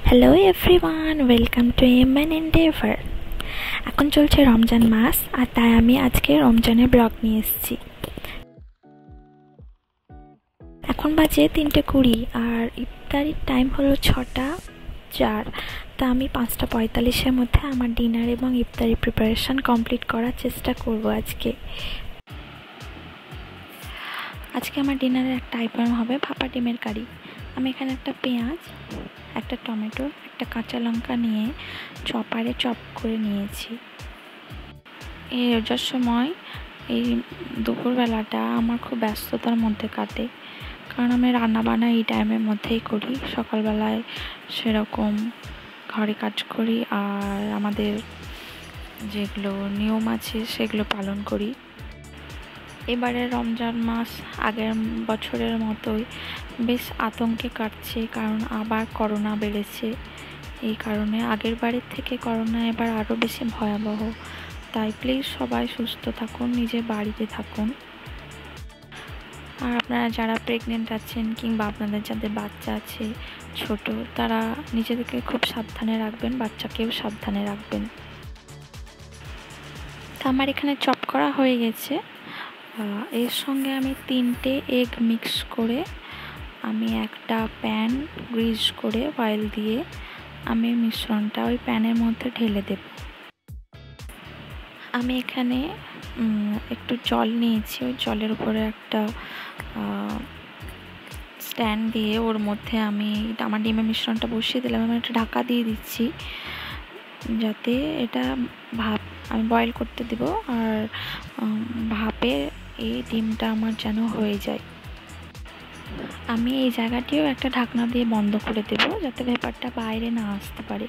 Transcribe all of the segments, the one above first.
Hello everyone, welcome to MN Endeavour. এখন চলছে রমজান মাস, আর তাই আমি আজকে রমজানের ব্লগ নিয়ে এসেছি। এখন বাজে 3:20 আর ইফতারির টাইম হলো 6:04। তা আমি 5:45-এর মধ্যে আমার ডিনার এবং ইফতারি প্রিপারেশন কমপ্লিট করার চেষ্টা করব। আজকে আমার ডিনারের একটা আইটেম হবে ভাপা ডিমের কারি। আমি এখানে একটা পেঁয়াজ, একটা টমেটো, একটা কাঁচা লঙ্কা নিয়ে চপারে চপ করে নিয়েছি। এই রোজার সময় এই দুপুরবেলাটা আমার খুব ব্যস্ততার মধ্যে কাটে, কারণ আমি রান্নাবান্না এই টাইমের মধ্যেই করি। সকালবেলায় সেরকম ঘরে কাজ করি, আর আমাদের যেগুলো নিয়ম আছে সেগুলো পালন করি। এবারে রমজান মাস আগের বছরের মতোই বেশ আতঙ্কে কাটছে, কারণ আবার করোনা বেড়েছে। এই কারণে আগের বারের থেকে করোনা এবার আরও বেশি ভয়াবহ। তাই প্লিজ সবাই সুস্থ থাকুন, নিজের বাড়িতে থাকুন। আর আপনারা যারা প্রেগনেন্ট আছেন কিংবা আপনাদের যাদের বাচ্চা আছে ছোট, তারা নিজেদেরকে খুব সাবধানে রাখবেন, বাচ্চাকেও সাবধানে রাখবেন। তা আমার এখানে চপ করা হয়ে গেছে। এর সঙ্গে আমি 3টে এগ মিক্স করে আমি একটা প্যান গ্রিজ করে অয়েল দিয়ে আমি মিশ্রণটা ওই প্যানের মধ্যে ঢেলে দেব। আমি এখানে একটু জল নিয়েছি, ওই জলের উপরে একটা স্ট্যান্ড দিয়ে ওর মধ্যে আমি আমার ডিমের মিশ্রণটা বসিয়ে দিলাম। আমি একটা ঢাকা দিয়ে দিচ্ছি যাতে এটা আমি বয়েল করতে দেব, আর ভাপে এই ডিমটা আমার যেন হয়ে যায়। আমি এই জায়গাটিও একটা ঢাকনা দিয়ে বন্ধ করে দেব যাতে ভেপারটা বাইরে না আসতে পারে।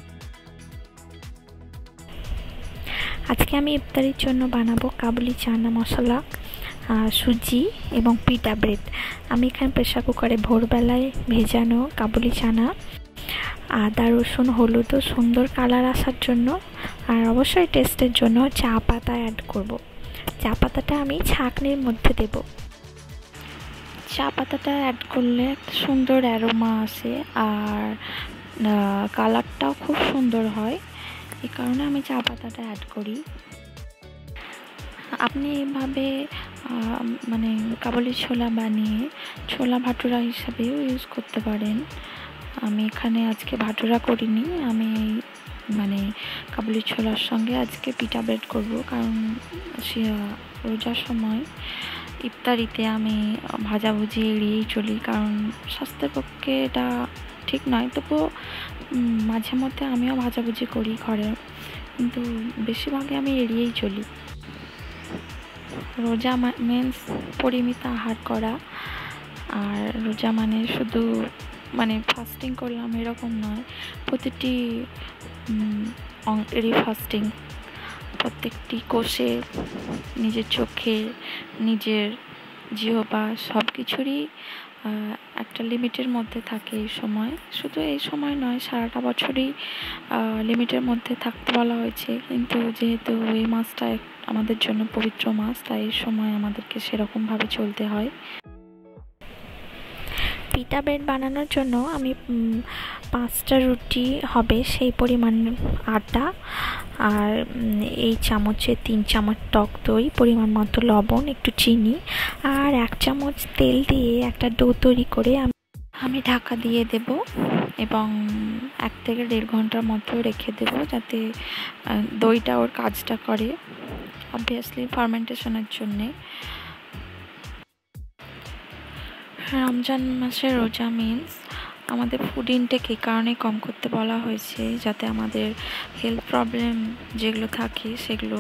আজকে আমি ইফতারির জন্য বানাবো কাবুলি চানা মশলা, সুজি এবং পিটা ব্রেড। আমি এখানে প্রেসার কুকারে ভোরবেলায় ভেজানো কাবুলি চানা, আদা রসুন হলুদ ও সুন্দর কালার আসার জন্য আর অবশ্যই টেস্টের জন্য চা পাতা অ্যাড করব। চা পাতাটা আমি ছাঁকনির মধ্যে দেব। চা পাতাটা অ্যাড করলে একটা সুন্দর অ্যারোমা আসে, আর কালারটাও খুব সুন্দর হয়। এই কারণে আমি চা পাতাটা অ্যাড করি। আপনি এইভাবে মানে কাবুলি ছোলা বানিয়ে ছোলা ভাটুরা হিসাবেও ইউজ করতে পারেন। আমি এখানে আজকে ভাটুরা করিনি, আমি মানে কাবুলি ছোলার সঙ্গে আজকে পিঠা ব্রেড করবো, কারণ রোজার সময় ইফতারিতে আমি ভাজাভুজি এড়িয়েই চলি, কারণ স্বাস্থ্যের পক্ষে এটা ঠিক নয়। তবুও মাঝে মধ্যে আমিও ভাজাভুজি করি ঘরে, কিন্তু বেশিরভাগে আমি এড়িয়েই চলি। রোজা মিন্স পরিমিত আহার করা, আর রোজা মানে শুধু ফাস্টিং করলাম এরকম নয়, প্রতিটি অঙ্কেরই ফাস্টিং। প্রত্যেকটি কোষে, নিজের চোখে, নিজের জিহ্বা সব কিছুরই একটা লিমিটের মধ্যে থাকে। এই সময়, শুধু এই সময় নয়, সারাটা বছরই লিমিটের মধ্যে থাকতে বলা হয়েছে। কিন্তু যেহেতু এই মাসটা আমাদের জন্য পবিত্র মাস, তাই এই সময় আমাদেরকে সেরকমভাবে চলতে হয়। পিটা ব্রেড বানানোর জন্য আমি 5টা রুটি হবে সেই পরিমাণ আটা, আর এই চামচে 3 চামচ টক দই, পরিমাণ মতো লবণ, একটু চিনি আর 1 চামচ তেল দিয়ে একটা ডো তৈরি করে আমি ঢাকা দিয়ে দেব এবং 1 থেকে 1.5 ঘন্টার মতো রেখে দেব, যাতে দইটা ওর কাজটা করে, অবভিয়াসলি ফার্মেন্টেশনের জন্যে। রমজান মাসের রোজা মিন্স আমাদের ফুড ইনটেক এই কারণে কম করতে বলা হয়েছে, যাতে আমাদের হেলথ প্রবলেম যেগুলো থাকে সেগুলো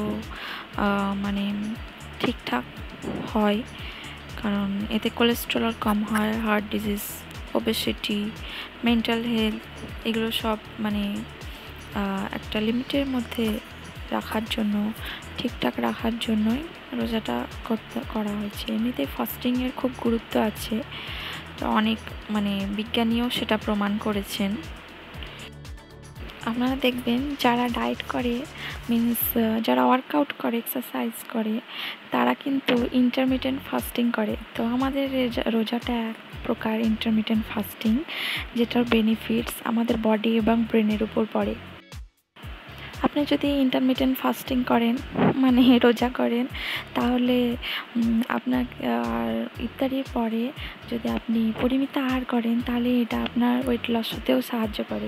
ঠিকঠাক হয়। কারণ এতে কোলেস্টেরল কম হয়, heart disease, obesity, mental health, এগুলো সব একটা লিমিটের মধ্যে রাখার জন্য, ঠিকঠাক রাখার জন্যই রোজাটা করা হয়েছে। এমনিতেই ফাস্টিংয়ের খুব গুরুত্ব আছে, তো অনেক বিজ্ঞানীও সেটা প্রমাণ করেছেন। আপনারা দেখবেন যারা ডায়েট করে মিন্স যারা ওয়ার্কআউট করে এক্সারসাইজ করে তারা কিন্তু ইন্টারমিটেন্ট ফাস্টিং করে। তো আমাদের রোজাটা এক প্রকার ইন্টারমিটেন্ট ফাস্টিং, যেটার বেনিফিটস আমাদের বডি এবং ব্রেনের উপর পড়ে। আপনি যদি ইন্টারমিটেন্ট ফাস্টিং করেন মানে রোজা করেন তাহলে আপনার আর ইফতারির পরে যদি আপনি পরিমিত আহার করেন তাহলে এটা আপনার ওয়েট লস হতেও সাহায্য করে।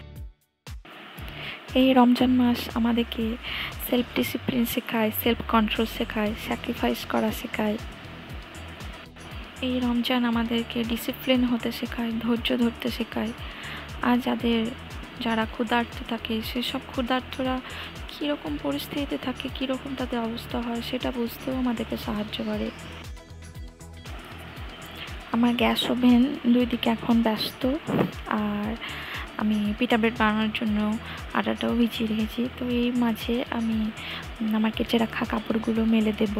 এই রমজান মাস আমাদেরকে সেলফ ডিসিপ্লিন শেখায়, সেলফ কন্ট্রোল শেখায়, স্যাক্রিফাইস করা শেখায়। এই রমজান আমাদেরকে ডিসিপ্লিন হতে শেখায়, ধৈর্য ধরতে শেখায়। আর যারা ক্ষুধার্ত থাকে সেসব ক্ষুধার্তরা কীরকম পরিস্থিতিতে থাকে, কীরকম তাদের অবস্থা হয় সেটা বুঝতেও আমাদেরকে সাহায্য করে। আমার গ্যাস ওভেন 2 দিকে এখন ব্যস্ত, আর আমি পিঠা ব্রেড বানানোর জন্য আটাটাও ভিজিয়ে রেখেছি। তো এই মাঝে আমি আমার কেচে রাখা কাপড়গুলো মেলে দেব।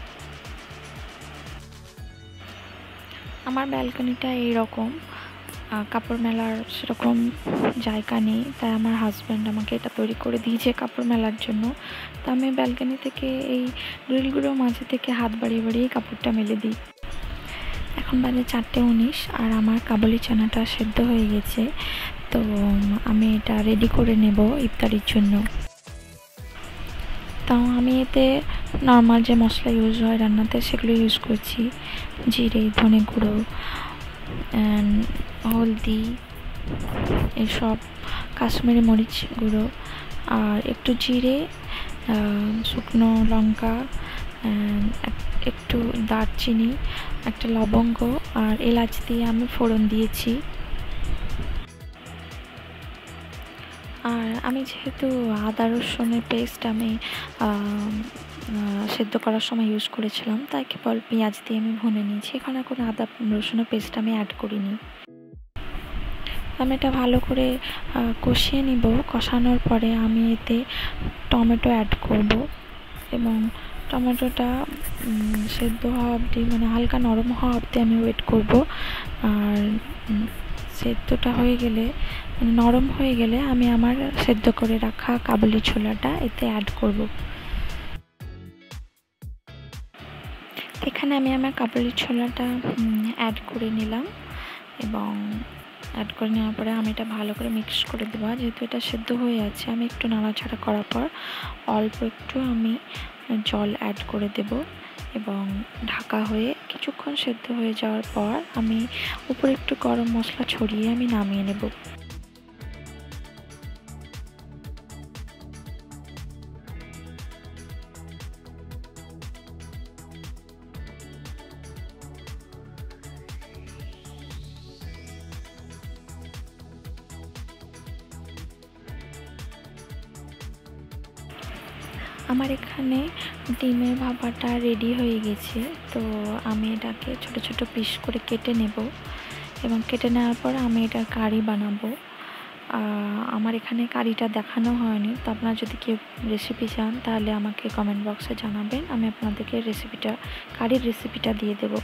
আমার ব্যালকনিটা এইরকম, কাপড় মেলার সেরকম জায়গা নেই, তাই আমার হাজব্যান্ড আমাকে এটা তৈরি করে দিয়েছে কাপড় মেলার জন্য। তো আমি ব্যালকনি থেকে এই গ্রিলগুলোর মাঝে থেকে হাত বাড়িয়ে বাড়িয়ে কাপড়টা মেলে দিই। এখন বাজে 4:19 আর আমার কাবুলি চানাটা সেদ্ধ হয়ে গেছে। তো আমি এটা রেডি করে নেব ইফতারির জন্য। তো আমি এতে নর্মাল যে মশলা ইউজ হয় রান্নাতে সেগুলো ইউজ করছি, জিরে, ধনে গুঁড়ো, হলদি, এসব, কাশ্মীরি মরিচ গুঁড়ো, আর একটু জিরে, শুকনো লঙ্কা, একটু দারচিনি, একটা লবঙ্গ আর এলাচ দিয়ে আমি ফোড়ন দিয়েছি। আর আমি যেহেতু আদা রসুনের পেস্ট আমি সেদ্ধ করার সময় ইউজ করেছিলাম, তাই কেবল পেঁয়াজ দিয়ে আমি ভুনে নিয়েছি। এখানে কোনো আদা রসুনের পেস্ট আমি অ্যাড করিনি। আমি এটা ভালো করে কষিয়ে নিব। কষানোর পরে আমি এতে টমেটো অ্যাড করব এবং টমেটোটা সেদ্ধ হওয়া অবধি মানে হালকা নরম হওয়া অবধি আমি ওয়েট করব। আর সেদ্ধটা হয়ে গেলে মানে নরম হয়ে গেলে আমি আমার সেদ্ধ করে রাখা কাবুলি ছোলাটা এতে অ্যাড করব। এখানে আমি আমার কাবুলি ছোলাটা অ্যাড করে নিলাম এবং অ্যাড করে নেওয়ার পরে আমি এটা ভালো করে মিক্স করে দেবো। যেহেতু এটা সেদ্ধ হয়ে আছে আমি একটু নাড়াচাড়া করার পর অল্প একটু আমি জল অ্যাড করে দেব এবং ঢাকা হয়ে কিছুক্ষণ সেদ্ধ হয়ে যাওয়ার পর আমি উপরে একটু গরম মশলা ছড়িয়ে আমি নামিয়ে নেব। আমার এখানে ডিমের ভাপাটা রেডি হয়ে গেছে। তো আমি এটাকে ছোট ছোট পিস করে কেটে নেব এবং কেটে নেওয়ার পর আমি এটা কারি বানাবো। আমার এখানে কারিটা দেখানো হয়নি, তো আপনারা যদি কেউ রেসিপি চান তাহলে আমাকে কমেন্ট বক্সে জানাবেন, আমি আপনাদেরকে কারির রেসিপিটা দিয়ে দেব।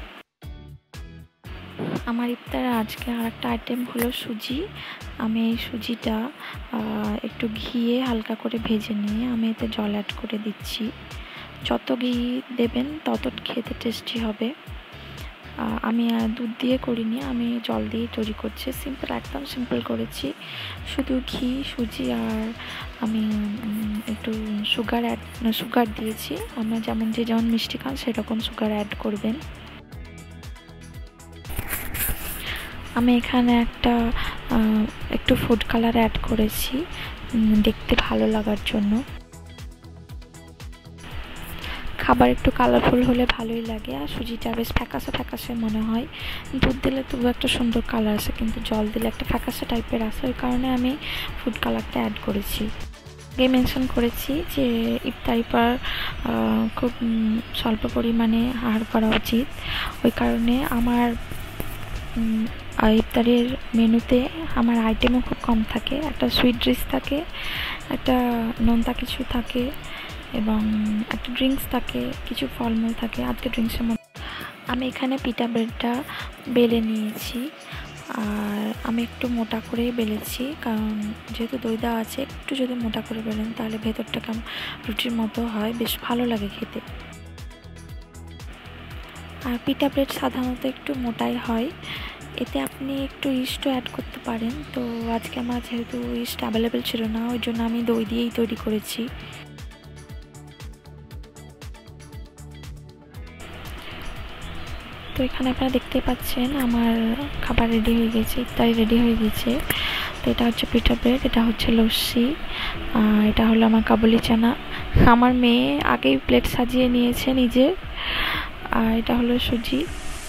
আমার ইফতারে আজকে আরেকটা আইটেম হলো সুজি। আমি এই সুজিটা একটু ঘিয়ে হালকা করে ভেজে নিয়ে আমি এতে জল অ্যাড করে দিচ্ছি। যত ঘি দেবেন তত খেতে টেস্টি হবে। আমি দুধ দিয়ে করিনি, আমি জল দিয়ে তৈরি করছি, সিম্পল, একদম সিম্পল করেছি। শুধু ঘি, সুজি আর আমি একটু সুগার দিয়েছি। আমরা যেমন মিষ্টি খান সেরকম সুগার অ্যাড করবেন। আমি এখানে একটু ফুড কালার অ্যাড করেছি দেখতে ভালো লাগার জন্য। খাবার একটু কালারফুল হলে ভালোই লাগে, আর সুজিটা বেশ ফ্যাকাশে ফ্যাকাশে মনে হয়। দুধ দিলে তবু একটা সুন্দর কালার আসে, কিন্তু জল দিলে একটা ফ্যাকাশে টাইপের আসে, ওই কারণে আমি ফুড কালারটা অ্যাড করেছি। আগে মেনশন করেছি যে ইফতারি পর খুব স্বল্প পরিমাণে আহার করা উচিত। ওই কারণে আমার ইফতারের মেনুতে আমার আইটেমও খুব কম থাকে। একটা সুইট ডিশ থাকে, একটা নোনতা কিছু থাকে এবং একটা ড্রিঙ্কস থাকে, কিছু ফলমূল থাকে। আজকে ড্রিঙ্কসের মধ্যে আমি এখানে পিঠা ব্রেডটা বেলে নিয়েছি আর আমি একটু মোটা করেই বেলেছি, কারণ যেহেতু দই দেওয়া আছে, একটু যদি মোটা করে বেলেন তাহলে ভেতরটা কেমন রুটির মতো হয়, বেশ ভালো লাগে খেতে। আর পিঠা ব্রেড সাধারণত একটু মোটাই হয়, এতে আপনি একটু ইস্টও অ্যাড করতে পারেন। তো আজকে আমার যেহেতু ইস্ট অ্যাভেলেবেল ছিল না, ওই জন্য আমি দই দিয়েই তৈরি করেছি। তো এখানে আপনারা দেখতেই পাচ্ছেন আমার খাবার রেডি হয়ে গেছে, ইফতারি রেডি হয়ে গেছে। তো এটা হচ্ছে পিঠা ব্রেড, এটা হচ্ছে লস্যি, আর এটা হলো আমার কাবুলি চানা। আমার মেয়ে আগেই প্লেট সাজিয়ে নিয়েছে নিজে। আর এটা হলো সুজি।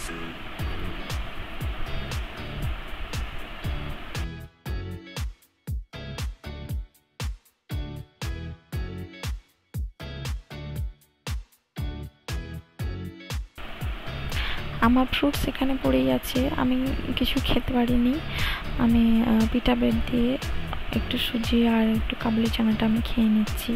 আমার ফ্রুটস এখানে পড়েই আছে, আমি কিছু খেতে পারিনি। আমি পিঠা ব্রেড দিয়ে একটু সুজি আর একটু কাবুলি চানাটা আমি খেয়ে নিচ্ছি।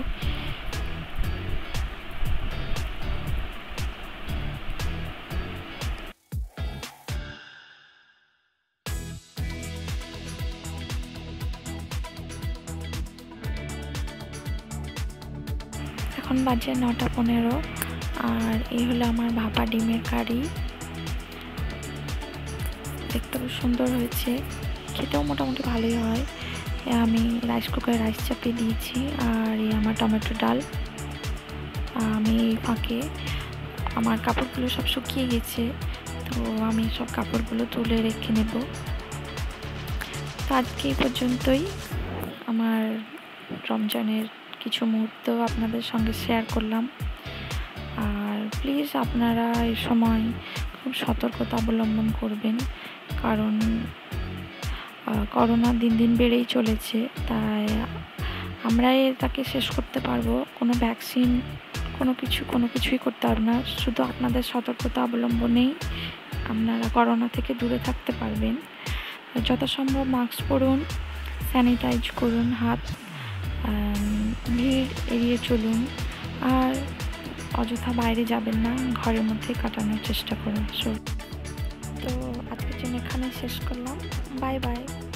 এখন বাজে 9:15, আর এই হলো আমার ভাপা ডিমের কারি। দেখতে খুব সুন্দর হয়েছে, খেতেও মোটামুটি ভালোই হয়। আমি রাইস কুকারে রাইস চাপিয়ে দিয়েছি, আর এই আমার টমেটো ডাল। আমি এই ফাঁকে আমার কাপড়গুলো সব শুকিয়ে গেছে, তো আমি সব কাপড়গুলো তুলে রেখে নেব। তো আজকে এই পর্যন্তই আমার রমজানের কিছু মুহূর্ত আপনাদের সঙ্গে শেয়ার করলাম। আর প্লিজ আপনারা এই সময় খুব সতর্কতা অবলম্বন করবেন, কারণ করোনা দিন দিন বেড়েই চলেছে। তাই আমরা তাকে শেষ করতে পারবো, কোনো ভ্যাকসিন কোনো কিছুই করতে পারবো না। শুধু আপনাদের সতর্কতা অবলম্বনেই আপনারা করোনা থেকে দূরে থাকতে পারবেন। যথাসম্ভব মাস্ক পরুন, স্যানিটাইজ করুন হাত, ভিড় এড়িয়ে চলুন, আর অযথা বাইরে যাবেন না, ঘরের মধ্যে কাটানোর চেষ্টা করুন। তো আজকের জন্য এখানে শেষ করলাম। Bye by.